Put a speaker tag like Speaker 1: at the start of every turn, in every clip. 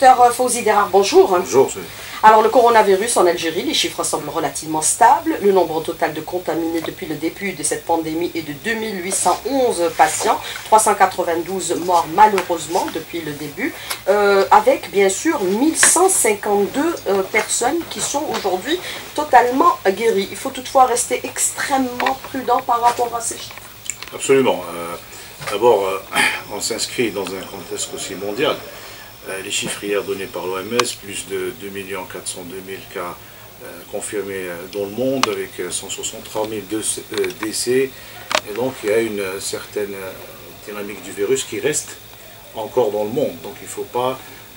Speaker 1: Docteur Fawzi Derar, bonjour.
Speaker 2: Bonjour.
Speaker 1: Alors le coronavirus en Algérie, les chiffres semblent relativement stables. Le nombre total de contaminés depuis le début de cette pandémie est de 2811 patients, 392 morts malheureusement depuis le début, avec bien sûr 1152 personnes qui sont aujourd'hui totalement guéries. Il faut toutefois rester extrêmement prudent par rapport à ces chiffres.
Speaker 2: Absolument. D'abord, on s'inscrit dans un contexte aussi mondial. Les chiffres hier donnés par l'OMS, plus de 2 402 000 cas confirmés dans le monde, avec 163 000 décès. Et donc il y a une certaine dynamique du virus qui reste encore dans le monde. Donc il ne faut pas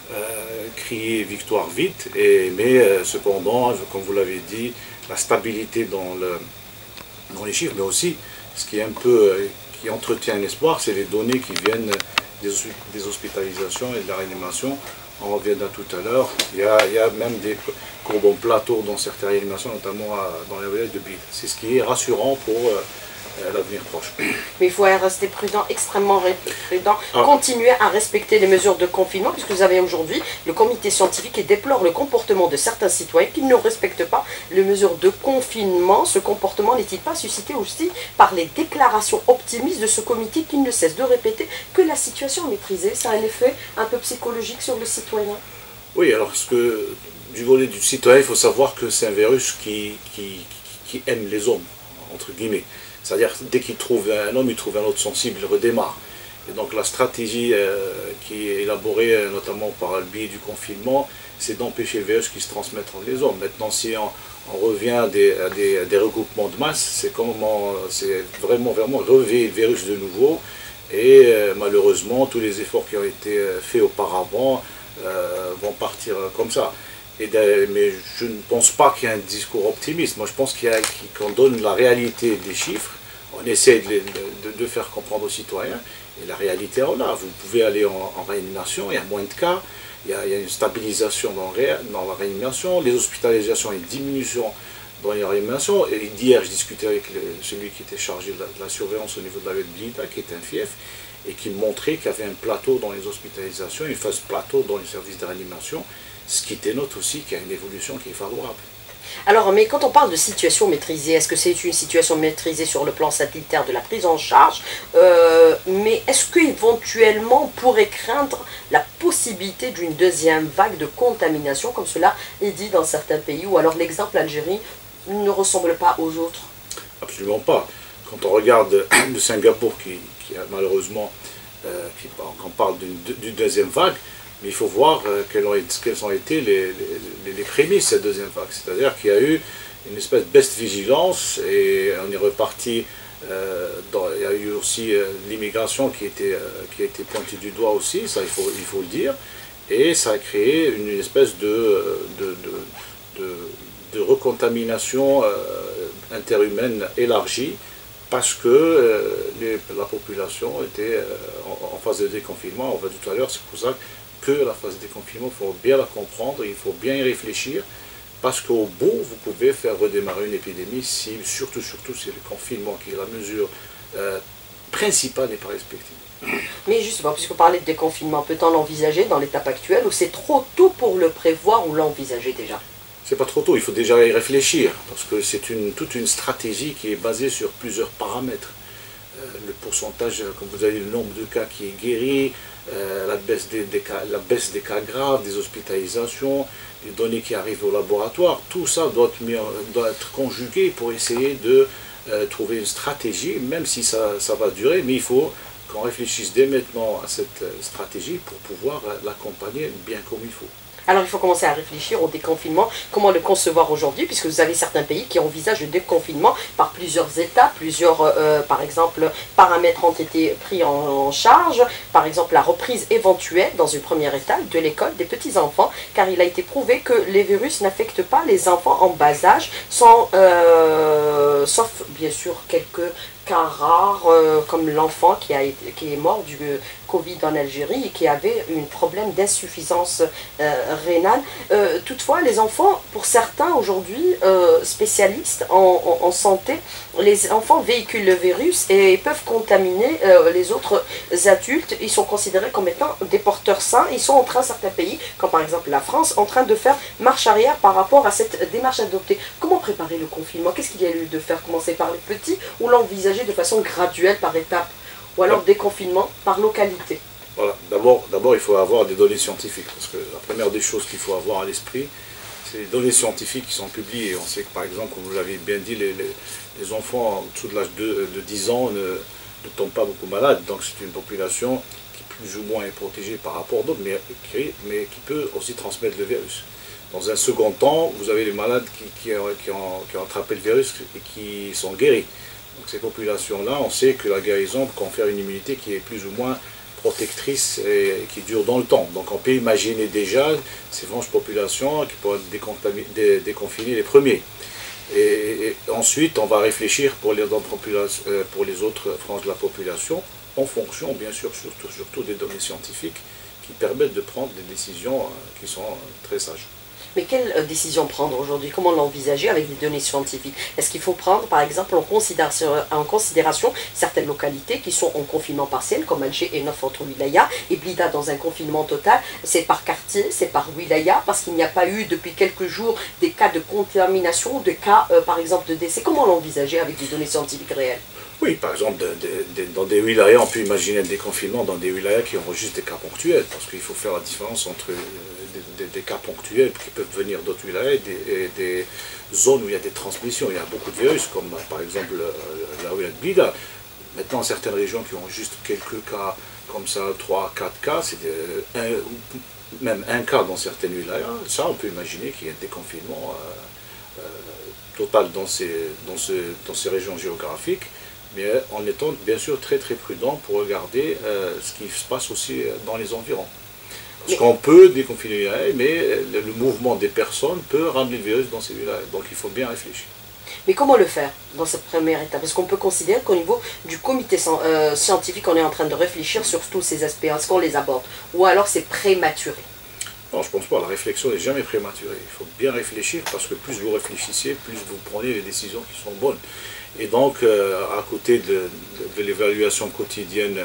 Speaker 2: crier victoire vite, mais cependant, comme vous l'avez dit, la stabilité dans les chiffres, mais aussi ce qui est qui entretient l'espoir, c'est les données qui viennent des hospitalisations et de la réanimation. On reviendra tout à l'heure. Il y a même des courbes en plateau dans certaines réanimations, notamment dans la vallée de Bide. C'est ce qui est rassurant pour l'avenir proche.
Speaker 1: Mais il faut rester prudent, extrêmement prudent, continuer à respecter les mesures de confinement, puisque vous avez aujourd'hui le comité scientifique qui déplore le comportement de certains citoyens qui ne respectent pas les mesures de confinement. Ce comportement n'est-il pas suscité aussi par les déclarations optimistes de ce comité qui ne cesse de répéter que la situation est maîtrisée? Ça a un effet un peu psychologique sur le citoyen.
Speaker 2: Oui, alors du volet du citoyen, il faut savoir que c'est un virus qui aime les hommes, entre guillemets. C'est-à-dire, dès qu'il trouve un homme, il trouve un autre sensible, il redémarre. Et donc la stratégie qui est élaborée notamment par le biais du confinement, c'est d'empêcher le virus qui se transmette entre les hommes. Maintenant, si on revient à des regroupements de masse, c'est vraiment réveiller le virus de nouveau. Et malheureusement, tous les efforts qui ont été faits auparavant vont partir comme ça. Mais je ne pense pas qu'il y ait un discours optimiste. Moi, je pense qu'on donne la réalité des chiffres. On essaie de faire comprendre aux citoyens. Et la réalité est là. Vous pouvez aller en réanimation, il y a moins de cas. Il y a une stabilisation dans la réanimation. Les hospitalisations, une diminution dans les réanimations. Et d'hier, je discutais avec celui qui était chargé de la surveillance au niveau de la ville de Blida, qui est un fief, et qui me montrait qu'il y avait un plateau dans les hospitalisations, une phase plateau dans les services de réanimation. Ce qui dénote aussi qu'il y a une évolution qui est favorable.
Speaker 1: Alors, mais quand on parle de situation maîtrisée, est-ce que c'est une situation maîtrisée sur le plan sanitaire de la prise en charge, mais est-ce qu'éventuellement on pourrait craindre la possibilité d'une deuxième vague de contamination, comme cela est dit dans certains pays, ou alors l'exemple Algérie ne ressemble pas aux autres? Absolument
Speaker 2: pas. Quand on regarde le Singapour, qui a malheureusement, on parle d'une deuxième vague, mais il faut voir quelles ont été les prémices de cette deuxième vague. C'est-à-dire qu'il y a eu une espèce de baisse de vigilance et on est reparti. Il y a eu aussi l'immigration qui a été pointée du doigt aussi, ça il faut le dire. Et ça a créé une espèce de recontamination interhumaine élargie parce que la population était en phase de déconfinement. On va tout à l'heure, c'est pour ça que la phase de déconfinement, il faut bien la comprendre, il faut bien y réfléchir, parce qu'au bout, vous pouvez faire redémarrer une épidémie, surtout si le confinement, qui est la mesure principale, n'est pas respectée.
Speaker 1: Mais justement, puisque vous parlez de déconfinement, peut-on l'envisager dans l'étape actuelle, ou c'est trop tôt pour le prévoir ou l'envisager déjà?
Speaker 2: C'est pas trop tôt, il faut déjà y réfléchir, parce que c'est toute une stratégie qui est basée sur plusieurs paramètres. Le pourcentage, comme vous avez dit, le nombre de cas qui est guéri, la baisse des cas graves, des hospitalisations, les données qui arrivent au laboratoire, tout ça doit être conjugué pour essayer de trouver une stratégie, même si ça va durer, mais il faut qu'on réfléchisse dès maintenant à cette stratégie pour pouvoir l'accompagner bien comme il faut.
Speaker 1: Alors il faut commencer à réfléchir au déconfinement, comment le concevoir aujourd'hui, puisque vous avez certains pays qui envisagent le déconfinement par plusieurs étapes, par exemple, paramètres ont été pris en charge, par exemple la reprise éventuelle dans une première étape de l'école des petits-enfants, car il a été prouvé que les virus n'affectent pas les enfants en bas âge, sauf bien sûr quelques cas rares, comme l'enfant qui est mort du Covid en Algérie et qui avait un problème d'insuffisance rénale. Toutefois, les enfants, pour certains aujourd'hui spécialistes en santé, les enfants véhiculent le virus et peuvent contaminer les autres adultes. Ils sont considérés comme étant des porteurs sains. Ils sont en train, certains pays, comme par exemple la France, en train de faire marche arrière par rapport à cette démarche adoptée. Comment préparer le confinement? Qu'est-ce qu'il y a lieu de faire? Commencer par les petits ou l'envisager de façon graduelle par étapes? Ou alors déconfinement par localité?
Speaker 2: Voilà. D'abord, il faut avoir des données scientifiques. Parce que la première des choses qu'il faut avoir à l'esprit, c'est les données scientifiques qui sont publiées. On sait que, par exemple, comme vous l'avez bien dit, les enfants en dessous de l'âge de 10 ans ne tombent pas beaucoup malades. Donc c'est une population qui plus ou moins est protégée par rapport à d'autres, mais qui peut aussi transmettre le virus. Dans un second temps, vous avez les malades qui ont attrapé le virus et qui sont guéris. Donc ces populations-là, on sait que la guérison confère une immunité qui est plus ou moins protectrice et qui dure dans le temps. Donc on peut imaginer déjà ces franges populations qui pourraient déconfiner les premiers. Et ensuite, on va réfléchir pour les autres franges de la population, en fonction, bien sûr, surtout des données scientifiques qui permettent de prendre des décisions qui sont très sages.
Speaker 1: Mais quelle décision prendre aujourd'hui? Comment l'envisager avec des données scientifiques? Est-ce qu'il faut prendre, par exemple, en considération certaines localités qui sont en confinement partiel, comme Alger et 9 autres wilayas, et Blida dans un confinement total? C'est par quartier, c'est par wilaya, parce qu'il n'y a pas eu depuis quelques jours des cas de contamination, des cas, par exemple, de décès. Comment l'envisager avec des données scientifiques réelles?
Speaker 2: Oui, par exemple, dans des wilayas, on peut imaginer un déconfinement dans des wilayas qui enregistrent des cas ponctuels, parce qu'il faut faire la différence entre des cas ponctuels qui peuvent venir d'autres wilayas et des zones où il y a des transmissions. Il y a beaucoup de virus, comme par exemple la wilaya de Blida. Maintenant, certaines régions qui enregistrent quelques cas comme ça, 3, 4 cas, c'est même un cas dans certaines wilayas. Ça, on peut imaginer qu'il y a un déconfinement total dans ces régions géographiques, mais en étant bien sûr très très prudent pour regarder ce qui se passe aussi dans les environs. Parce qu'on peut déconfiner les wilayas, mais le mouvement des personnes peut ramener le virus dans ces wilayas. Donc il faut bien réfléchir.
Speaker 1: Mais comment le faire dans cette première étape? Parce qu'on peut considérer qu'au niveau du comité scientifique, on est en train de réfléchir sur tous ces aspects. Est-ce qu'on les aborde? Ou alors c'est prématuré?
Speaker 2: Non, je ne pense pas. La réflexion n'est jamais prématurée. Il faut bien réfléchir parce que plus vous réfléchissez, plus vous prenez les décisions qui sont bonnes. Et donc, à côté de l'évaluation quotidienne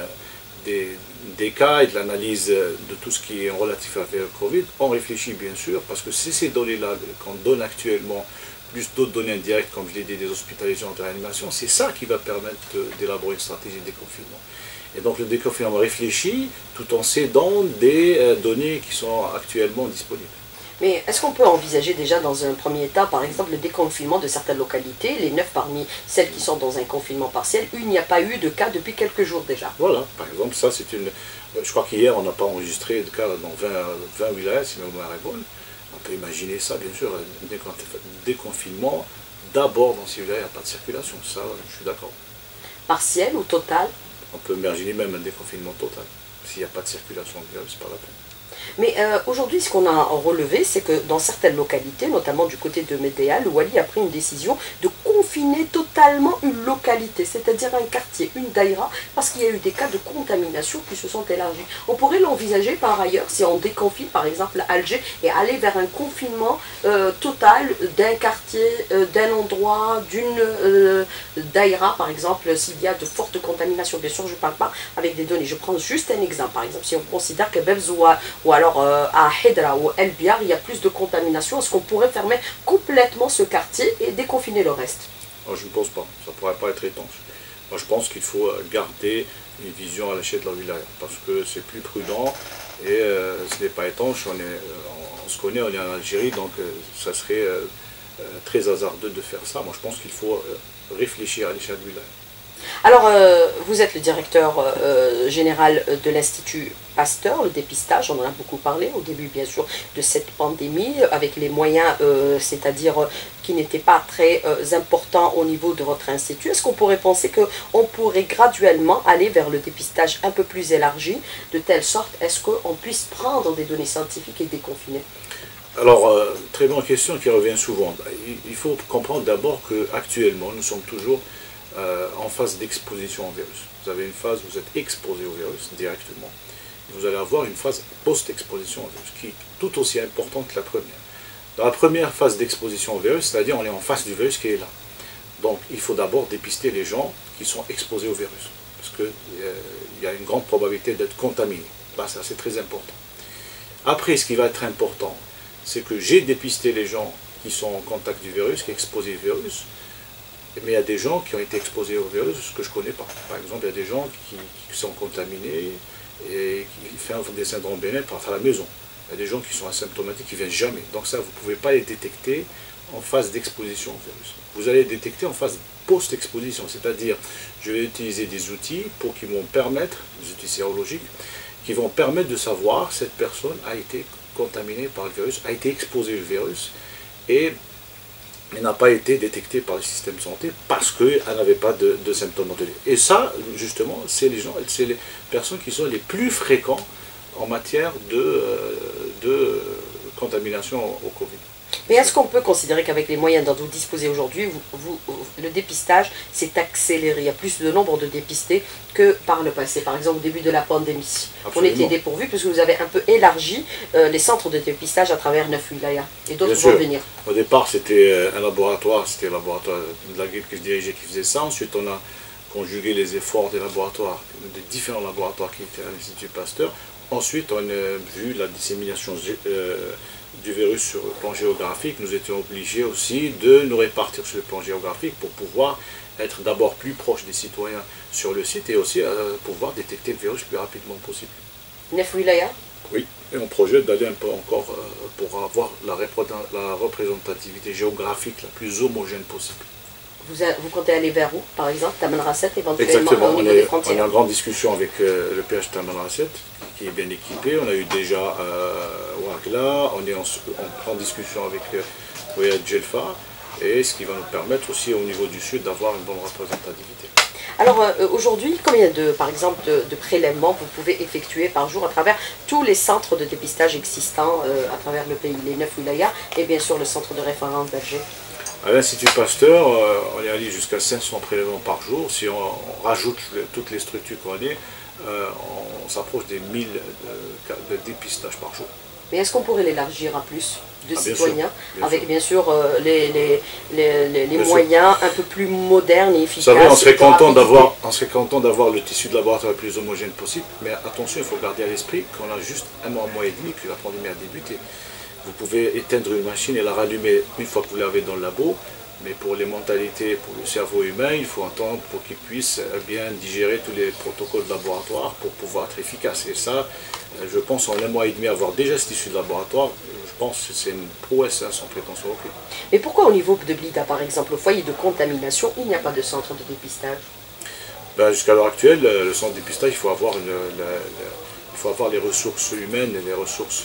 Speaker 2: des cas et de l'analyse de tout ce qui est relatif à la Covid, on réfléchit bien sûr, parce que c'est ces données-là qu'on donne actuellement, plus d'autres données indirectes, comme je l'ai dit, des hospitalisations de réanimation, c'est ça qui va permettre d'élaborer une stratégie de déconfinement. Et donc le déconfinement réfléchit tout en s'aidant des données qui sont actuellement disponibles.
Speaker 1: Mais est-ce qu'on peut envisager déjà dans un premier état, par exemple, le déconfinement de certaines localités, les 9 parmi celles qui sont dans un confinement partiel, où il n'y a pas eu de cas depuis quelques jours déjà?
Speaker 2: Voilà, par exemple, ça c'est une... Je crois qu'hier on n'a pas enregistré de cas dans 20 wilayas, si ma mémoire est bonne. On peut imaginer ça, bien sûr, un déconfinement d'abord dans ces wilayas, il n'y a pas de circulation, ça je suis d'accord.
Speaker 1: Partiel ou total?
Speaker 2: On peut imaginer même un déconfinement total. S'il n'y a pas de circulation, c'est pas la peine.
Speaker 1: Mais aujourd'hui, ce qu'on a relevé, c'est que dans certaines localités, notamment du côté de Médéa, le Wali a pris une décision de confiner totalement une localité, c'est-à-dire un quartier, une daïra, parce qu'il y a eu des cas de contamination qui se sont élargis. On pourrait l'envisager par ailleurs, si on déconfine par exemple Alger, et aller vers un confinement total d'un quartier, d'un endroit, d'une daïra, par exemple, s'il y a de fortes contaminations. Bien sûr, je ne parle pas avec des données, je prends juste un exemple. Par exemple, si on considère que Bebzoua ou alors à Hedra ou El Biar, il y a plus de contamination, est-ce qu'on pourrait fermer complètement ce quartier et déconfiner le reste?
Speaker 2: Je ne pense pas, ça ne pourrait pas être étanche. Moi je pense qu'il faut garder une vision à l'échelle de la wilaya, parce que c'est plus prudent et ce n'est pas étanche, on se connaît, on est en Algérie, donc ça serait très hasardeux de faire ça. Moi je pense qu'il faut réfléchir à l'échelle de la wilaya.
Speaker 1: Alors, vous êtes le directeur général de l'Institut Pasteur, le dépistage, on en a beaucoup parlé au début bien sûr de cette pandémie, avec les moyens, c'est-à-dire qui n'étaient pas très importants au niveau de votre institut. Est-ce qu'on pourrait penser qu'on pourrait graduellement aller vers le dépistage un peu plus élargi, de telle sorte est-ce qu'on puisse prendre des données scientifiques et déconfiner?
Speaker 2: Alors, très bonne question qui revient souvent. Il faut comprendre d'abord qu'actuellement, nous sommes toujours en phase d'exposition au virus. Vous avez une phase où vous êtes exposé au virus directement. Vous allez avoir une phase post-exposition au virus, qui est tout aussi importante que la première. Dans la première phase d'exposition au virus, c'est-à-dire on est en face du virus qui est là. Donc il faut d'abord dépister les gens qui sont exposés au virus, parce qu'il y a une grande probabilité d'être contaminés. Là, ça c'est très important. Après, ce qui va être important, c'est que j'ai dépisté les gens qui sont en contact du virus, qui sont exposés au virus, mais il y a des gens qui ont été exposés au virus que je ne connais pas. Par exemple, il y a des gens qui sont contaminés et qui font des syndromes bénins à la maison. Il y a des gens qui sont asymptomatiques qui ne viennent jamais. Donc ça, vous ne pouvez pas les détecter en phase d'exposition au virus. Vous allez les détecter en phase post-exposition, c'est-à-dire je vais utiliser des outils pour qui vont permettre, des outils sérologiques, qui vont permettre de savoir si cette personne a été contaminée par le virus, a été exposée au virus et n'a pas été détectée par le système de santé parce qu'elle n'avait pas de symptômes. Et ça, justement, c'est les personnes qui sont les plus fréquents en matière de contamination au Covid.
Speaker 1: Mais est-ce qu'on peut considérer qu'avec les moyens dont vous disposez aujourd'hui, le dépistage s'est accéléré? Il y a plus de nombre de dépistés que par le passé. Par exemple, au début de la pandémie, on était dépourvus puisque vous avez un peu élargi les centres de dépistage à travers 9 wilayas. Et d'autres vont venir.
Speaker 2: Au départ, c'était un laboratoire, c'était le laboratoire de la grippe que je dirigeais qui faisait ça. Ensuite, on a conjugué les efforts des laboratoires, des différents laboratoires qui étaient à l'Institut Pasteur. Ensuite, on a vu la dissémination du virus sur le plan géographique. Nous étions obligés aussi de nous répartir sur le plan géographique pour pouvoir être d'abord plus proche des citoyens sur le site et aussi pouvoir détecter le virus le plus rapidement possible.
Speaker 1: 9 wilayas?
Speaker 2: Oui, et on projette d'aller un peu encore pour avoir la représentativité géographique la plus homogène possible.
Speaker 1: Vous comptez aller vers où, par exemple, Tamanrasset, éventuellement?
Speaker 2: Exactement,
Speaker 1: au niveau des frontières?
Speaker 2: on est en grande discussion avec le PH Tamanrasset, qui est bien équipé. On a eu déjà Ouagla, on est en grande discussion avec Ouya Djelfa, et ce qui va nous permettre aussi au niveau du Sud d'avoir une bonne représentativité.
Speaker 1: Alors aujourd'hui, combien par exemple de prélèvements vous pouvez effectuer par jour à travers tous les centres de dépistage existants à travers le pays, les 9 wilayas et bien sûr le centre de référence d'Alger?
Speaker 2: À l'Institut Pasteur, on est allé jusqu'à 500 prélèvements par jour. Si on rajoute toutes les structures qu'on a, on s'approche des 1000 de dépistage par jour.
Speaker 1: Mais est-ce qu'on pourrait l'élargir à plus de citoyens, avec bien sûr les moyens un peu plus modernes et efficaces?
Speaker 2: Vous savez, on serait content d'avoir le tissu de laboratoire le plus homogène possible, mais attention, il faut garder à l'esprit qu'on a juste un mois et demi que la pandémie a débuté. Vous pouvez éteindre une machine et la rallumer une fois que vous l'avez dans le labo, mais pour les mentalités, pour le cerveau humain, il faut attendre pour qu'il puisse bien digérer tous les protocoles de laboratoire pour pouvoir être efficace. Et ça, je pense en un mois et demi avoir déjà ce tissu de laboratoire, je pense que c'est une prouesse sans prétention aucune.
Speaker 1: Mais pourquoi au niveau de Blida, par exemple, au foyer de contamination, il n'y a pas de centre de dépistage?
Speaker 2: Jusqu'à l'heure actuelle, le centre de dépistage, il faut avoir les ressources humaines et les ressources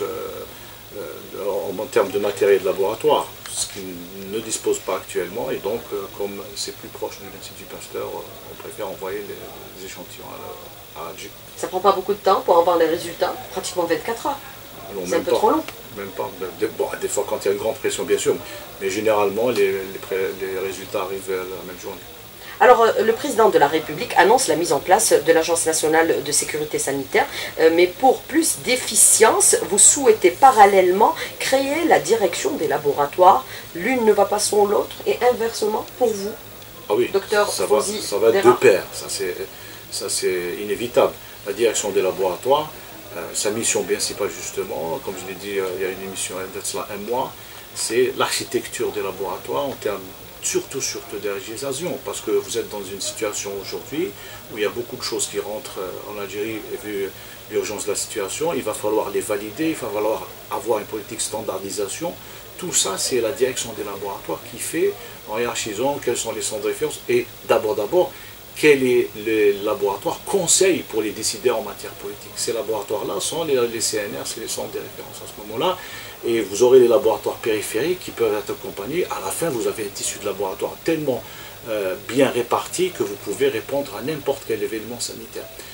Speaker 2: en termes de matériel de laboratoire, ce qui ne dispose pas actuellement, et donc comme c'est plus proche de l'Institut Pasteur, on préfère envoyer les échantillons à Alger.
Speaker 1: Ça prend pas beaucoup de temps pour avoir les résultats? Pratiquement 24 heures. C'est un peu trop long.
Speaker 2: Même pas. Bon, des fois quand il y a une grande pression bien sûr, mais généralement les résultats arrivent la même journée.
Speaker 1: Alors, le président de la République annonce la mise en place de l'Agence nationale de sécurité sanitaire, mais pour plus d'efficience, vous souhaitez parallèlement créer la direction des laboratoires. L'une ne va pas sans l'autre, et inversement pour vous,
Speaker 2: ah oui,
Speaker 1: docteur Fawzi
Speaker 2: ça va de pair, ça c'est inévitable. La direction des laboratoires, sa mission principale justement, comme je l'ai dit, il y a une émission d'être un mois, c'est l'architecture des laboratoires en termes surtout de législation, parce que vous êtes dans une situation aujourd'hui où il y a beaucoup de choses qui rentrent en Algérie, et vu l'urgence de la situation, il va falloir les valider, il va falloir avoir une politique de standardisation. Tout ça, c'est la direction des laboratoires qui fait, en hiérarchisant quels sont les centres de référence, et d'abord, quel est le laboratoire conseil pour les décideurs en matière politique. Ces laboratoires-là sont les CNR, c'est les centres de référence à ce moment-là, et vous aurez les laboratoires périphériques qui peuvent être accompagnés. À la fin, vous avez un tissu de laboratoire tellement bien réparti que vous pouvez répondre à n'importe quel événement sanitaire.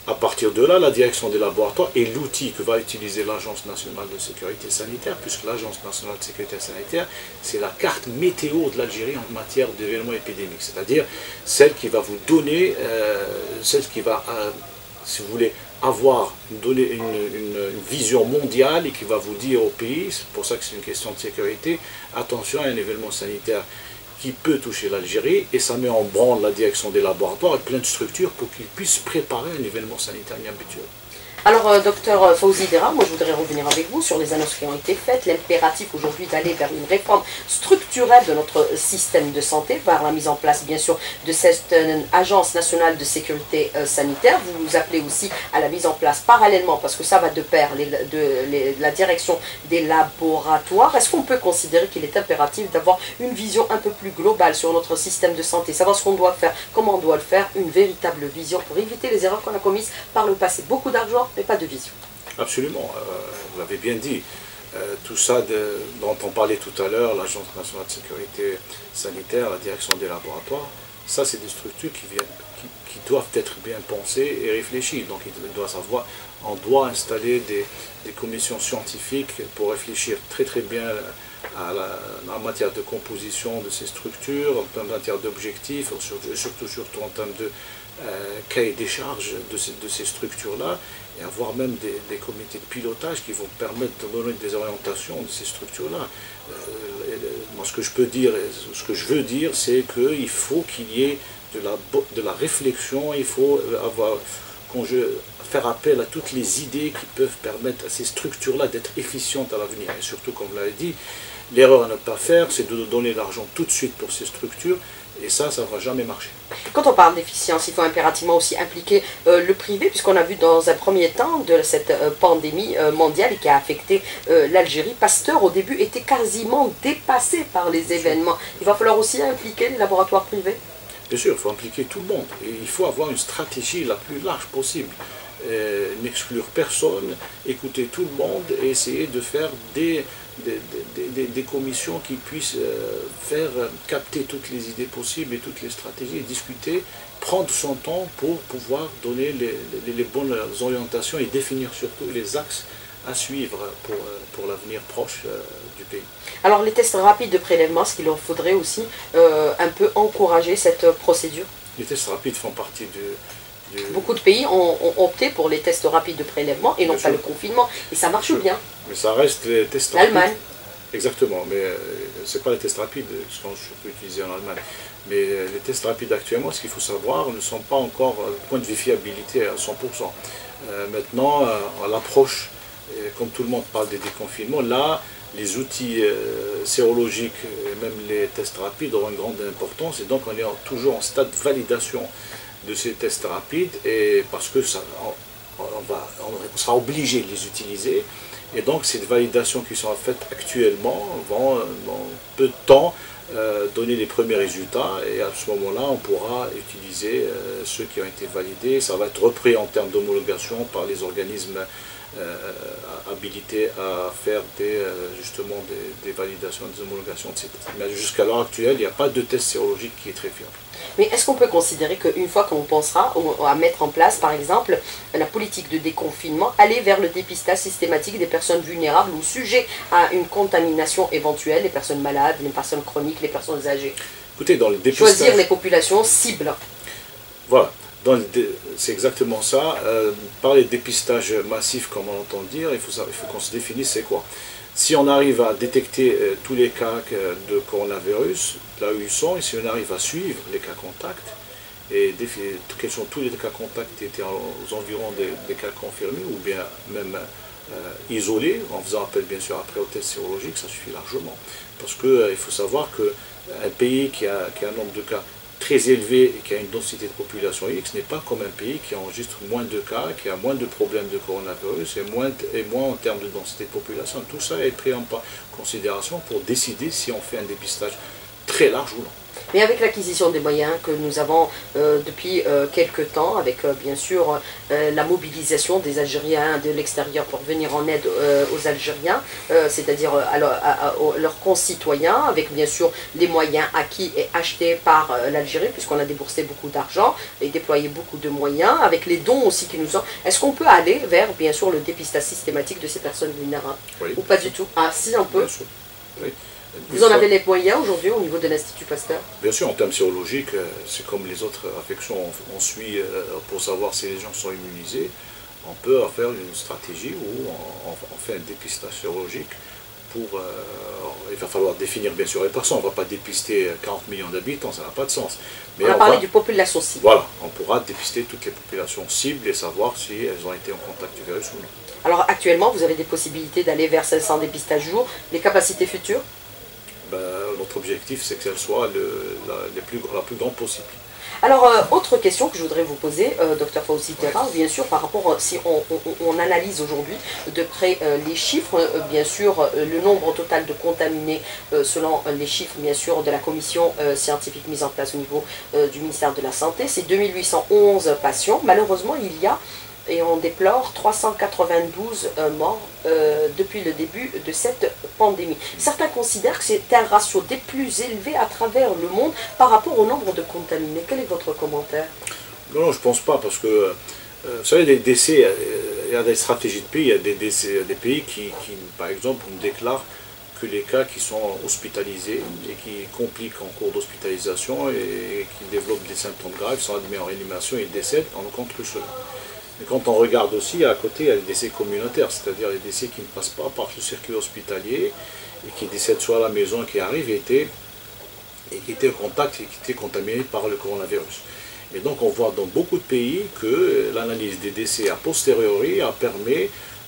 Speaker 2: À partir de là, la direction des laboratoires est l'outil que va utiliser l'Agence nationale de sécurité sanitaire, puisque l'Agence nationale de sécurité sanitaire, c'est la carte météo de l'Algérie en matière d'événements épidémiques, c'est-à-dire celle qui va vous donner, celle qui va, si vous voulez, donner une vision mondiale et qui va vous dire au pays, c'est pour ça que c'est une question de sécurité, attention à un événement sanitaire qui peut toucher l'Algérie, et ça met en branle la direction des laboratoires et plein de structures pour qu'ils puissent préparer un événement sanitaire inhabituel.
Speaker 1: Alors, docteur Fawzi Dera, moi je voudrais revenir avec vous sur les annonces qui ont été faites, l'impératif aujourd'hui d'aller vers une réforme structurelle de notre système de santé, vers la mise en place bien sûr de cette agence nationale de sécurité sanitaire. Vous vous appelez aussi à la mise en place parallèlement, parce que ça va de pair, la direction des laboratoires. Est-ce qu'on peut considérer qu'il est impératif d'avoir une vision un peu plus globale sur notre système de santé, savoir ce qu'on doit faire, comment on doit le faire, une véritable vision pour éviter les erreurs qu'on a commises par le passé? Beaucoup d'argent, mais pas de vision.
Speaker 2: Absolument, vous l'avez bien dit. Tout ça dont on parlait tout à l'heure, l'Agence nationale de sécurité sanitaire, la direction des laboratoires, ça c'est des structures qui doivent être bien pensées et réfléchies. Donc on doit installer des commissions scientifiques pour réfléchir très bien en matière de composition de ces structures, en matière d'objectifs, surtout en termes de cahier des charges de ces structures-là, et avoir même des comités de pilotage qui vont permettre de donner des orientations de ces structures-là. Moi, ce que je peux dire, ce que je veux dire, c'est qu'il faut qu'il y ait de la réflexion, il faut faire appel à toutes les idées qui peuvent permettre à ces structures-là d'être efficientes à l'avenir. Et surtout, comme vous l'avez dit, l'erreur à ne pas faire, c'est de donner l'argent tout de suite pour ces structures, et ça ne va jamais marcher.
Speaker 1: Quand on parle d'efficience, il faut impérativement aussi impliquer le privé, puisqu'on a vu dans un premier temps de cette pandémie mondiale qui a affecté l'Algérie, Pasteur au début était quasiment dépassé par les événements. Il va falloir aussi impliquer les laboratoires privés?
Speaker 2: Bien sûr, il faut impliquer tout le monde, et il faut avoir une stratégie la plus large possible. N'exclure personne, écouter tout le monde et essayer de faire des commissions qui puissent faire capter toutes les idées possibles et toutes les stratégies, et discuter, prendre son temps pour pouvoir donner les bonnes orientations et définir surtout les axes à suivre pour l'avenir proche du pays.
Speaker 1: Alors les tests rapides de prélèvement, est-ce qu'il en faudrait aussi un peu encourager cette procédure?
Speaker 2: Les tests rapides font partie
Speaker 1: Beaucoup de pays ont opté pour les tests rapides de prélèvement et non pas le confinement, et ça marche bien.
Speaker 2: Mais ça reste les tests rapides.
Speaker 1: L'Allemagne.
Speaker 2: Exactement, mais ce n'est pas les tests rapides ce qu'on peut utiliser en Allemagne. Mais les tests rapides actuellement, ce qu'il faut savoir, ne sont pas encore au point de vue fiabilité à 100%. Maintenant, à l'approche, comme tout le monde parle des déconfinements, là, les outils sérologiques et même les tests rapides auront une grande importance, et donc on est toujours en stade de validation de ces tests rapides, et parce que on sera obligé de les utiliser, et donc ces validations qui sont faites actuellement vont dans peu de temps donner les premiers résultats, et à ce moment-là on pourra utiliser ceux qui ont été validés. Ça va être repris en termes d'homologation par les organismes habilités à faire justement des validations, des homologations de ces tests. Mais jusqu'à l'heure actuelle, il n'y a pas de test sérologique qui est très fiable.
Speaker 1: Mais est-ce qu'on peut considérer qu'une fois qu'on pensera à mettre en place, par exemple, la politique de déconfinement, aller vers le dépistage systématique des personnes vulnérables ou sujets à une contamination éventuelle, les personnes malades, les personnes chroniques, les personnes âgées?
Speaker 2: Écoutez, dans le dépistage...
Speaker 1: Choisir les populations cibles.
Speaker 2: Voilà. C'est exactement ça. Par les dépistages massifs, comme on entend dire, il faut qu'on se définisse c'est quoi. Si on arrive à détecter tous les cas de coronavirus, là où ils sont, et si on arrive à suivre les cas contacts, et quels sont tous les cas contacts qui étaient aux environs des cas confirmés, ou bien même isolés, en faisant appel bien sûr après au test sérologique, ça suffit largement. Parce qu'il faut savoir qu'un pays qui a un nombre de cas très élevé et qui a une densité de population X n'est pas comme un pays qui enregistre moins de cas, qui a moins de problèmes de coronavirus et moins en termes de densité de population. Tout ça est pris en considération pour décider si on fait un dépistage très large ou non.
Speaker 1: Mais avec l'acquisition des moyens que nous avons depuis quelques temps, avec bien sûr la mobilisation des Algériens de l'extérieur pour venir en aide aux Algériens, c'est-à-dire à leurs concitoyens, avec bien sûr les moyens acquis et achetés par l'Algérie, puisqu'on a déboursé beaucoup d'argent et déployé beaucoup de moyens, avec les dons aussi qui nous ont... Est-ce qu'on peut aller vers bien sûr le dépistage systématique de ces personnes vulnérables?
Speaker 2: Oui.
Speaker 1: Ou pas du tout? Ah si, un peu.
Speaker 2: Bien sûr. Oui.
Speaker 1: Vous en avez les moyens aujourd'hui au niveau de l'Institut Pasteur?
Speaker 2: Bien sûr, en termes sérologiques, c'est comme les autres affections, on suit pour savoir si les gens sont immunisés. On peut faire une stratégie où on fait un dépistage sérologique pour... il va falloir définir bien sûr les personnes, on ne va pas dépister 40 millions d'habitants, ça n'a pas de sens. Mais
Speaker 1: on a parlé du population cible.
Speaker 2: Voilà, on pourra dépister toutes les populations cibles et savoir si elles ont été en contact du virus ou non.
Speaker 1: Alors actuellement, vous avez des possibilités d'aller vers 500 dépistages jour, les capacités futures?
Speaker 2: Notre objectif, c'est qu'elle soit la plus grande possible.
Speaker 1: Alors, autre question que je voudrais vous poser, Dr Fawzi Terra, bien sûr, par rapport, si on analyse aujourd'hui de près les chiffres, bien sûr, le nombre total de contaminés, selon les chiffres, bien sûr, de la commission scientifique mise en place au niveau du ministère de la Santé, c'est 2811 patients. Malheureusement, il y a, et on déplore 392 morts depuis le début de cette pandémie. Certains considèrent que c'est un ratio des plus élevés à travers le monde par rapport au nombre de contaminés. Quel est votre commentaire?
Speaker 2: Non, je ne pense pas, parce que, vous savez, les décès, il y a des stratégies de pays, il y a des pays qui, par exemple, nous déclarent que les cas qui sont hospitalisés et qui compliquent en cours d'hospitalisation et qui développent des symptômes graves, sont admis en réanimation et décèdent, on ne compte que cela. Et quand on regarde aussi, à côté, il y a les décès communautaires, c'est-à-dire les décès qui ne passent pas par le circuit hospitalier et qui décèdent soit à la maison, qui arrivent et qui étaient en contact et qui étaient contaminés par le coronavirus. Et donc on voit dans beaucoup de pays que l'analyse des décès a posteriori permet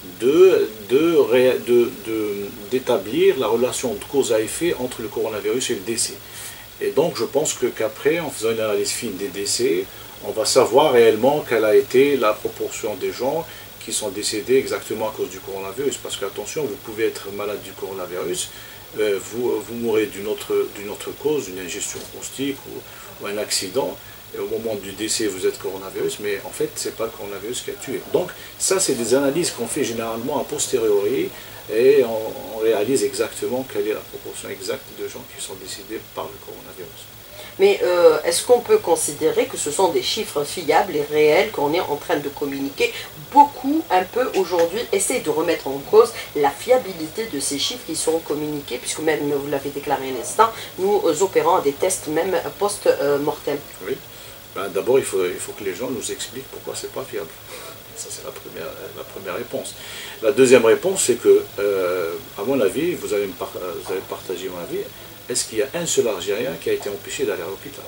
Speaker 2: d'établir la relation de cause à effet entre le coronavirus et le décès. Et donc je pense qu'après, en faisant une analyse fine des décès, on va savoir réellement quelle a été la proportion des gens qui sont décédés exactement à cause du coronavirus. Parce qu'attention, vous pouvez être malade du coronavirus, vous mourrez d'une autre cause, une ingestion caustique ou un accident, et au moment du décès vous êtes coronavirus, mais en fait ce n'est pas le coronavirus qui a tué. Donc ça c'est des analyses qu'on fait généralement a posteriori, et on réalise exactement quelle est la proportion exacte de gens qui sont décédés par le coronavirus.
Speaker 1: Mais est-ce qu'on peut considérer que ce sont des chiffres fiables et réels qu'on est en train de communiquer? Beaucoup, un peu aujourd'hui, essayent de remettre en cause la fiabilité de ces chiffres qui sont communiqués, puisque même, vous l'avez déclaré à l'instant, nous opérons des tests même post-mortem. Oui,
Speaker 2: d'abord il faut que les gens nous expliquent pourquoi c'est pas fiable. Ça c'est la première réponse. La deuxième réponse, c'est que, à mon avis, vous allez partager mon avis, est-ce qu'il y a un seul Algérien qui a été empêché d'aller à l'hôpital?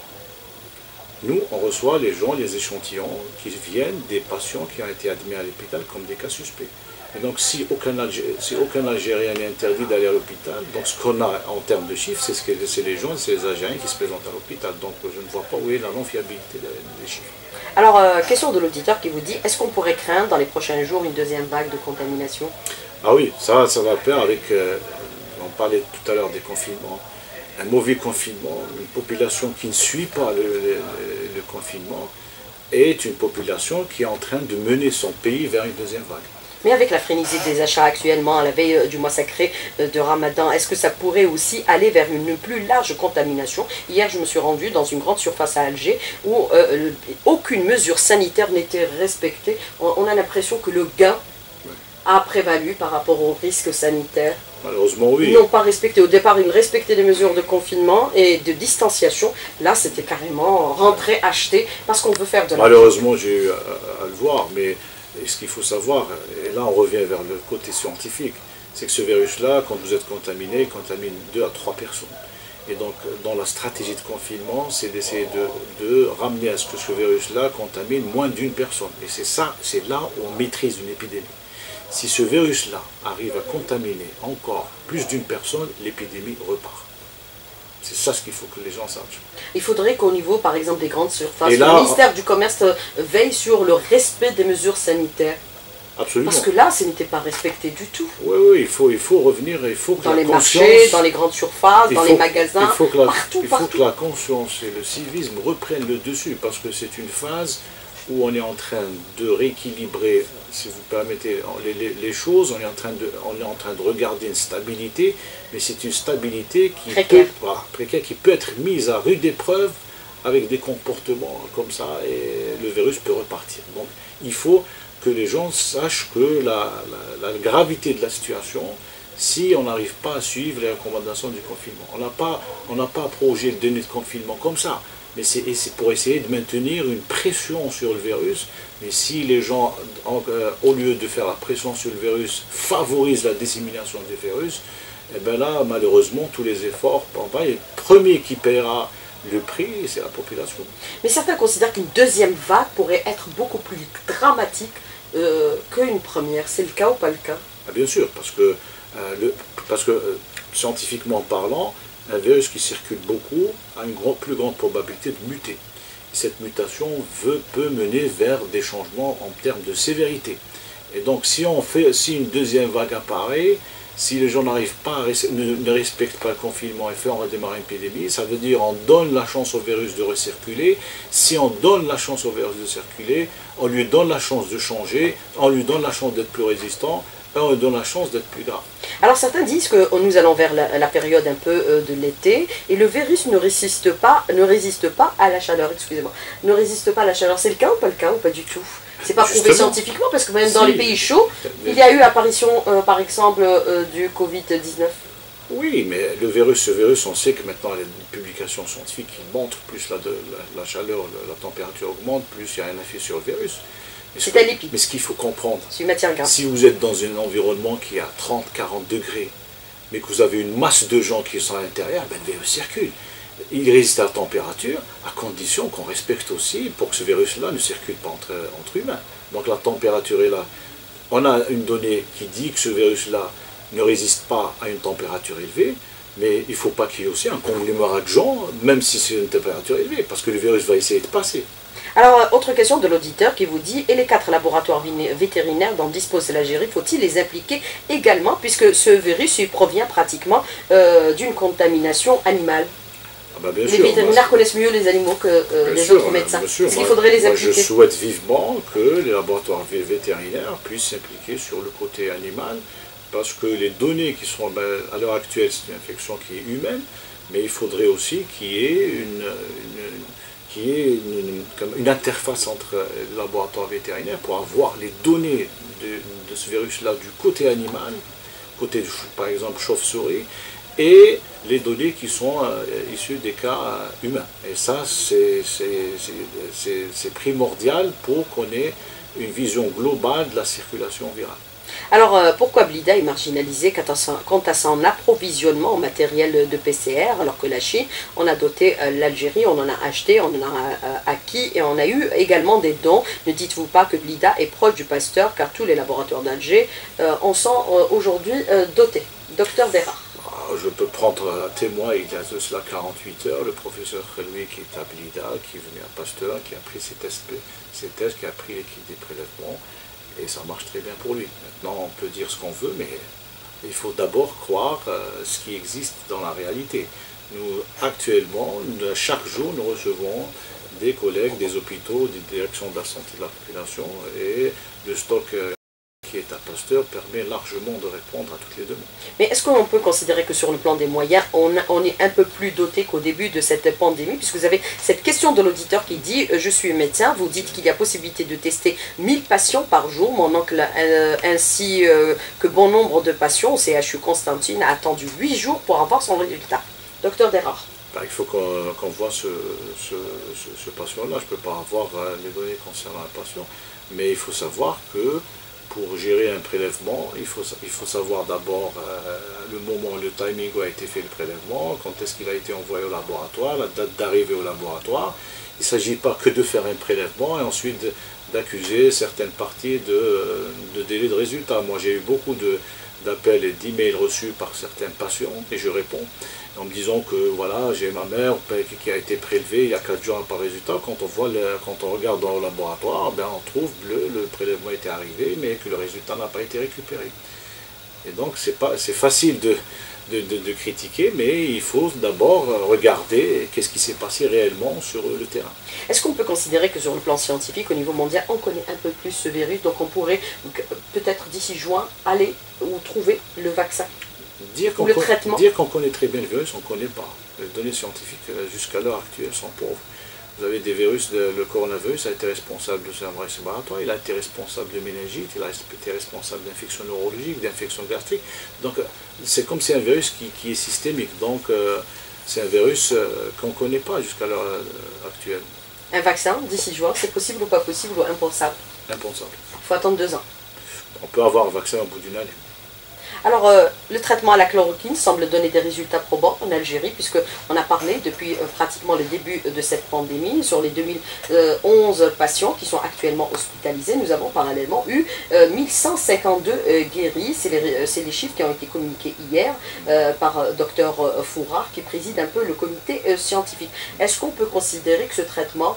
Speaker 2: Nous, on reçoit les gens, les échantillons qui viennent des patients qui ont été admis à l'hôpital comme des cas suspects. Et donc, si aucun Algérien n'est interdit d'aller à l'hôpital, donc ce qu'on a en termes de chiffres, c'est les gens, c'est les Algériens qui se présentent à l'hôpital. Donc, je ne vois pas où est la non-fiabilité des chiffres.
Speaker 1: Alors, question de l'auditeur qui vous dit, est-ce qu'on pourrait craindre dans les prochains jours une deuxième vague de contamination?
Speaker 2: Ah oui, ça va faire avec, on parlait tout à l'heure des confinements. Un mauvais confinement, une population qui ne suit pas le confinement est une population qui est en train de mener son pays vers une deuxième vague.
Speaker 1: Mais avec la frénésie des achats actuellement, à la veille du mois sacré de Ramadan, est-ce que ça pourrait aussi aller vers une plus large contamination? Hier, je me suis rendue dans une grande surface à Alger où aucune mesure sanitaire n'était respectée. On a l'impression que le gain a prévalu par rapport aux risques sanitaires.
Speaker 2: Malheureusement, oui.
Speaker 1: Ils n'ont pas respecté. Au départ, ils respectaient les mesures de confinement et de distanciation. Là, c'était carrément rentrer, acheter, parce qu'on veut faire de l'argent.
Speaker 2: Malheureusement, j'ai eu à le voir, mais ce qu'il faut savoir, et là on revient vers le côté scientifique, c'est que ce virus-là, quand vous êtes contaminé, il contamine 2 à 3 personnes. Et donc, dans la stratégie de confinement, c'est d'essayer de ramener à ce que ce virus-là contamine moins d'une personne. Et c'est là où on maîtrise une épidémie. Si ce virus-là arrive à contaminer encore plus d'une personne, l'épidémie repart. C'est ça ce qu'il faut que les gens sachent.
Speaker 1: Il faudrait qu'au niveau, par exemple, des grandes surfaces, le ministère du Commerce veille sur le respect des mesures sanitaires.
Speaker 2: Absolument.
Speaker 1: Parce que là, ce n'était pas respecté du tout.
Speaker 2: Oui, oui, il faut revenir, il faut que
Speaker 1: Dans
Speaker 2: la
Speaker 1: les
Speaker 2: conscience...
Speaker 1: marchés, dans les grandes surfaces, dans les magasins, partout,
Speaker 2: il faut que la conscience et le civisme reprennent le dessus, parce que c'est une phase où on est en train de rééquilibrer, si vous permettez, les choses, on est en train de regarder une stabilité, mais c'est une stabilité précaire, qui peut être mise à rude épreuve avec des comportements comme ça, et le virus peut repartir. Donc il faut que les gens sachent que la gravité de la situation, si on n'arrive pas à suivre les recommandations du confinement. On n'a pas prorogé le délai de confinement comme ça, mais c'est pour essayer de maintenir une pression sur le virus. Mais si les gens, au lieu de faire la pression sur le virus, favorisent la dissémination du virus, et bien là, malheureusement, tous les efforts, le premier qui paiera le prix, c'est la population.
Speaker 1: Mais certains considèrent qu'une deuxième vague pourrait être beaucoup plus dramatique qu'une première. C'est le cas ou pas le cas?
Speaker 2: Ah, bien sûr, parce que scientifiquement parlant, un virus qui circule beaucoup a une plus grande probabilité de muter. Et cette mutation peut mener vers des changements en termes de sévérité. Et donc si une deuxième vague apparaît, si les gens ne respectent pas le confinement et font redémarrer une épidémie, ça veut dire on donne la chance au virus de recirculer. Si on donne la chance au virus de circuler, on lui donne la chance de changer, on lui donne la chance d'être plus résistant, et on lui donne la chance d'être plus grave.
Speaker 1: Alors certains disent que nous allons vers la période un peu de l'été et le virus ne résiste pas à la chaleur, excusez-moi. Ne résiste pas à la chaleur, c'est le cas ou pas du tout? C'est pas prouvé scientifiquement, parce que même dans les pays chauds, il y a eu apparition, par exemple, du Covid-19.
Speaker 2: Oui, mais ce virus, on sait que maintenant les publications scientifiques qui montrent plus la chaleur, la température augmente, plus il y a un effet sur le virus.
Speaker 1: C'est un lipide.
Speaker 2: Mais ce qu'il faut comprendre,
Speaker 1: c'est une matière grasse.
Speaker 2: Si vous êtes dans un environnement qui est à 30-40 degrés, mais que vous avez une masse de gens qui sont à l'intérieur, ben le virus circule. Il résiste à la température, à condition qu'on respecte aussi pour que ce virus-là ne circule pas entre humains. Donc la température est là. On a une donnée qui dit que ce virus-là ne résiste pas à une température élevée, mais il ne faut pas qu'il y ait aussi un conglomérat de gens, même si c'est une température élevée, parce que le virus va essayer de passer.
Speaker 1: Alors, autre question de l'auditeur qui vous dit, et les 4 laboratoires vétérinaires dont dispose l'Algérie, faut-il les impliquer également, puisque ce virus il provient pratiquement d'une contamination animale? Les vétérinaires connaissent mieux les animaux que les autres médecins. Est-ce qu'il faudrait les impliquer?
Speaker 2: Je souhaite vivement que les laboratoires vétérinaires puissent s'impliquer sur le côté animal, parce que les données qui sont à l'heure actuelle, c'est une infection qui est humaine, mais il faudrait aussi qu'il y ait une interface entre les laboratoires vétérinaires pour avoir les données de ce virus-là du côté animal, côté par exemple chauve-souris, et les données qui sont issues des cas humains. Et ça, c'est primordial pour qu'on ait une vision globale de la circulation virale.
Speaker 1: Alors, pourquoi Blida est marginalisé quant à son approvisionnement en matériel de PCR, alors que la Chine, on a doté l'Algérie, on en a acheté, on en a acquis et on a eu également des dons. Ne dites-vous pas que Blida est proche du Pasteur, car tous les laboratoires d'Alger en sont aujourd'hui dotés. Docteur Derard.
Speaker 2: Je peux prendre à témoin, il y a de cela 48 heures, le professeur Khelmi qui est à Blida, qui est venu à Pasteur, qui a pris ses tests, qui a pris l'équipe des prélèvements, et ça marche très bien pour lui. Maintenant, on peut dire ce qu'on veut, mais il faut d'abord croire ce qui existe dans la réalité. Nous, actuellement, chaque jour, nous recevons des collègues des hôpitaux, des directions de la santé de la population, et le stock qui est à Pasteur permet largement de répondre à toutes les demandes.
Speaker 1: Mais est-ce qu'on peut considérer que sur le plan des moyens, on est un peu plus doté qu'au début de cette pandémie, puisque vous avez cette question de l'auditeur qui dit « Je suis médecin, vous dites qu'il y a possibilité de tester 1000 patients par jour. Mon oncle ainsi que bon nombre de patients au CHU Constantine a attendu 8 jours pour avoir son résultat. » Docteur Derard.
Speaker 2: Il faut qu'on voit ce patient-là. Je ne peux pas avoir les données concernant un patient, mais il faut savoir que pour gérer un prélèvement, il faut savoir d'abord le moment, le timing où a été fait le prélèvement, quand est-ce qu'il a été envoyé au laboratoire, la date d'arrivée au laboratoire. Il ne s'agit pas que de faire un prélèvement et ensuite d'accuser certaines parties de délai de résultat. Moi, j'ai eu beaucoup de d'appels et d'emails reçus par certains patients, et je réponds en me disant que voilà, j'ai ma mère qui a été prélevée il y a 4 jours par résultat. Quand on regarde dans le laboratoire, ben, on trouve le prélèvement était arrivé, mais que le résultat n'a pas été récupéré. Et donc c'est facile de critiquer, mais il faut d'abord regarder qu'est-ce qui s'est passé réellement sur le terrain.
Speaker 1: Est-ce qu'on peut considérer que sur le plan scientifique, au niveau mondial, on connaît un peu plus ce virus, donc on pourrait peut-être d'ici juin aller ou trouver le vaccin ou le traitement?
Speaker 2: Dire qu'on connaît très bien le virus, on ne connaît pas. Les données scientifiques jusqu'à l'heure actuelle sont pauvres. Vous avez des virus, le coronavirus a été responsable de syndrome respiratoire, il a été responsable de méningite, il a été responsable d'infections neurologiques, d'infections gastriques. Donc c'est comme c'est un virus qui est systémique. Donc c'est un virus qu'on ne connaît pas jusqu'à l'heure actuelle.
Speaker 1: Un vaccin d'ici juin, c'est possible ou pas possible ou impensable?
Speaker 2: Impensable.
Speaker 1: Il faut attendre 2 ans.
Speaker 2: On peut avoir un vaccin au bout d'une année.
Speaker 1: Alors, le traitement à la chloroquine semble donner des résultats probants en Algérie, puisqu'on a parlé depuis pratiquement le début de cette pandémie. Sur les 2011 patients qui sont actuellement hospitalisés, nous avons parallèlement eu 1152 guéris. C'est les chiffres qui ont été communiqués hier par Dr Fourard, qui préside un peu le comité scientifique. Est-ce qu'on peut considérer que ce traitement,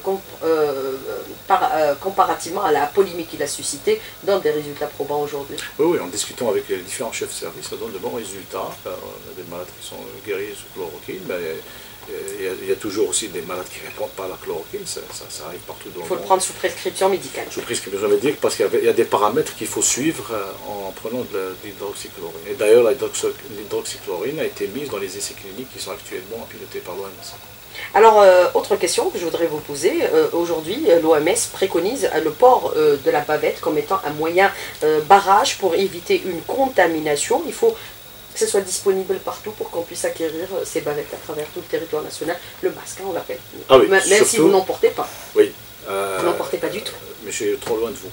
Speaker 1: comparativement à la polémique qu'il a suscité, donne des résultats probants aujourd'hui?
Speaker 2: Oui, en discutant avec les différents chefs de service, ça donne de bons résultats. Des malades qui sont guéris sous chloroquine, mais il y a toujours aussi des malades qui ne répondent pas à la chloroquine, ça arrive partout dans le monde.
Speaker 1: Il faut le prendre sous prescription médicale.
Speaker 2: Sous prescription médicale, parce qu'il y a des paramètres qu'il faut suivre en prenant de l'hydroxychloroquine. Et d'ailleurs, l'hydroxychloroquine a été mise dans les essais cliniques qui sont actuellement pilotés par l'OMS.
Speaker 1: Alors, autre question que je voudrais vous poser. Aujourd'hui, l'OMS préconise le port de la bavette comme étant un moyen barrage pour éviter une contamination. Il faut que ce soit disponible partout pour qu'on puisse acquérir ces bavettes à travers tout le territoire national. Le masque, on l'appelle.
Speaker 2: Ah oui,
Speaker 1: même
Speaker 2: surtout,
Speaker 1: si vous n'en portez pas.
Speaker 2: Oui.
Speaker 1: Vous n'en portez pas du tout.
Speaker 2: Mais je suis trop loin de vous.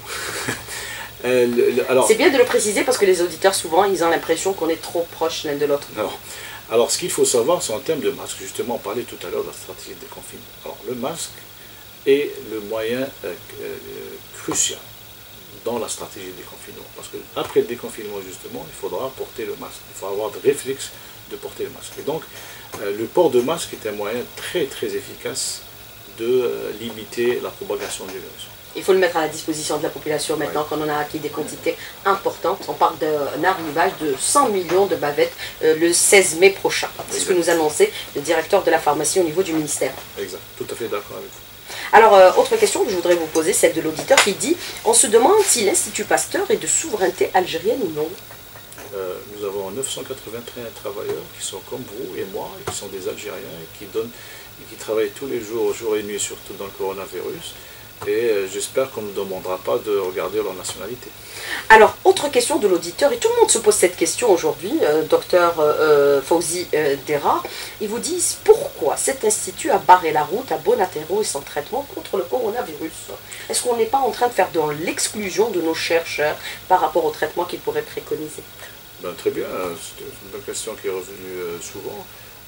Speaker 1: C'est bien de le préciser parce que les auditeurs, souvent, ils ont l'impression qu'on est trop proches l'un de l'autre.
Speaker 2: Alors, ce qu'il faut savoir, c'est en termes de masque. Justement, on parlait tout à l'heure de la stratégie de déconfinement. Alors, le masque est le moyen crucial dans la stratégie de déconfinement. Parce qu'après le déconfinement, justement, il faudra porter le masque. Il faut avoir le réflexe de porter le masque. Et donc, le port de masque est un moyen très, très efficace de limiter la propagation du virus.
Speaker 1: Il faut le mettre à la disposition de la population maintenant qu'on en a acquis des quantités importantes. On parle d'un arrivage de 100 millions de bavettes le 16 mai prochain. C'est ce que nous annonçait le directeur de la pharmacie au niveau du ministère.
Speaker 2: Exact, tout à fait d'accord avec vous.
Speaker 1: Alors, autre question que je voudrais vous poser, celle de l'auditeur qui dit « On se demande si l'Institut Pasteur est de souveraineté algérienne ou non ?»
Speaker 2: Nous avons 981 travailleurs qui sont comme vous et moi, et qui sont des Algériens, et qui travaillent tous les jours, jour et nuit, surtout dans le coronavirus. Et j'espère qu'on ne nous demandera pas de regarder leur nationalité.
Speaker 1: Alors, autre question de l'auditeur, et tout le monde se pose cette question aujourd'hui, docteur Fawzi Dera, ils vous disent pourquoi cet institut a barré la route à Bonatero et son traitement contre le coronavirus. Est-ce qu'on n'est pas en train de faire de l'exclusion de nos chercheurs par rapport au traitement qu'ils pourraient préconiser?
Speaker 2: Ben, très bien, c'est une bonne question qui est revenue souvent.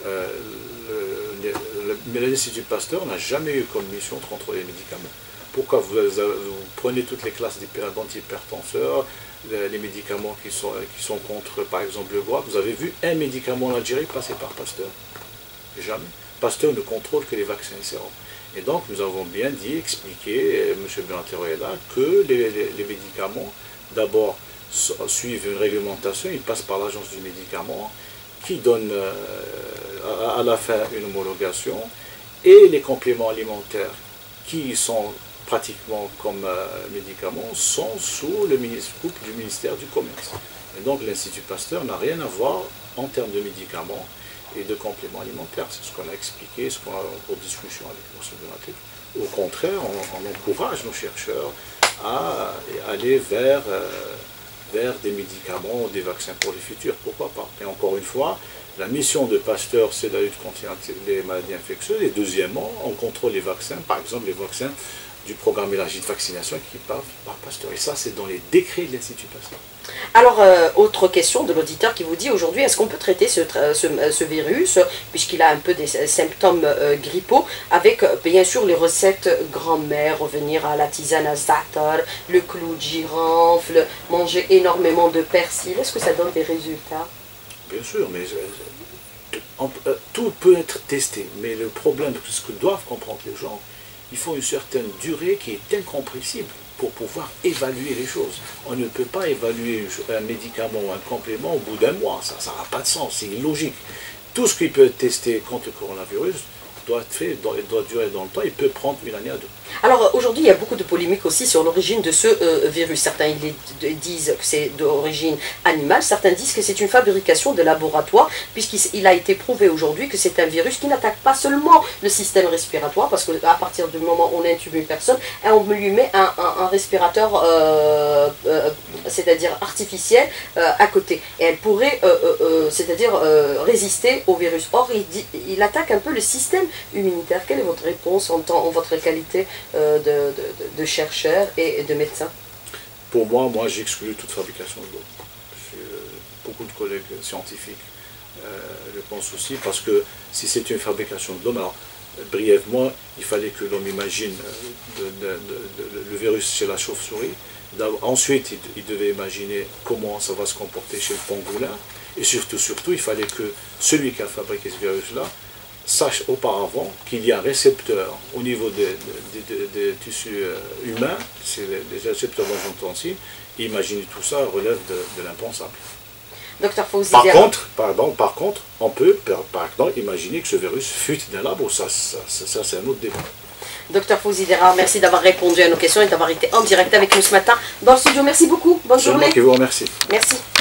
Speaker 2: L'Institut Pasteur n'a jamais eu comme mission de contrôler les médicaments. Pourquoi vous prenez toutes les classes d'antihypertenseurs, les médicaments qui sont contre, par exemple, le goitre? Vous avez vu un médicament en Algérie passer par Pasteur? Jamais. Pasteur ne contrôle que les vaccins et sérums. Et donc, nous avons bien dit, expliqué, M. Bonatero est là, que les médicaments, d'abord, suivent une réglementation, ils passent par l'agence du médicament, qui donne à la fin une homologation, et les compléments alimentaires qui sont pratiquement comme médicaments sont sous le coupe du ministère du Commerce. Et donc l'Institut Pasteur n'a rien à voir en termes de médicaments et de compléments alimentaires. C'est ce qu'on a expliqué, ce qu'on a en discussion avec M. Bonatero. Au contraire, on encourage nos chercheurs à aller vers des médicaments, des vaccins pour le futur, pourquoi pas. Et encore une fois, la mission de Pasteur, c'est la lutte contre les maladies infectieuses. Et deuxièmement, on contrôle les vaccins, par exemple les vaccins du programme élargi de vaccination qui part par Pasteur. Et ça, c'est dans les décrets de l'Institut Pasteur.
Speaker 1: Alors, autre question de l'auditeur qui vous dit aujourd'hui, est-ce qu'on peut traiter ce virus, puisqu'il a un peu des symptômes grippaux, avec bien sûr les recettes grand-mère, revenir à la tisane à za'atar, le clou de girofle, manger énormément de persil, est-ce que ça donne des résultats?
Speaker 2: Bien sûr, mais tout peut être testé. Mais le problème, ce que doivent comprendre les gens, il faut une certaine durée qui est incompressible pour pouvoir évaluer les choses. On ne peut pas évaluer un médicament ou un complément au bout d'un mois. Ça n'a pas de sens, c'est illogique. Tout ce qui peut être testé contre le coronavirus doit être fait, doit durer dans le temps, il peut prendre une année à deux.
Speaker 1: Alors aujourd'hui, il y a beaucoup de polémiques aussi sur l'origine de ce virus. Certains disent que c'est d'origine animale, certains disent que c'est une fabrication de laboratoire, puisqu'il a été prouvé aujourd'hui que c'est un virus qui n'attaque pas seulement le système respiratoire, parce qu'à partir du moment où on intube une personne, on lui met un respirateur, c'est-à-dire artificiel, à côté. Et elle pourrait, c'est-à-dire résister au virus. Or, il attaque un peu le système immunitaire. Quelle est votre réponse en votre qualité de chercheur et de médecin?
Speaker 2: Pour moi j'exclus toute fabrication de l'eau. Beaucoup de collègues scientifiques le pensent aussi, parce que si c'est une fabrication de l'homme, alors brièvement, il fallait que l'homme imagine le virus chez la chauve-souris. Ensuite, il devait imaginer comment ça va se comporter chez le pangolin. Et surtout, il fallait que celui qui a fabriqué ce virus-là sache auparavant qu'il y a un récepteur au niveau des tissus humains, c'est les récepteurs dont j'entends aussi. Imaginer tout ça relève de l'impensable.
Speaker 1: Docteur Fawzi
Speaker 2: par contre, on peut par exemple imaginer que ce virus fuite d'un labo. Ça c'est un autre débat.
Speaker 1: Docteur Fawzi Dera, merci d'avoir répondu à nos questions et d'avoir été en direct avec nous ce matin dans le studio. Merci beaucoup. Bonne journée.
Speaker 2: C'est moi qui vous remercie.
Speaker 1: Merci.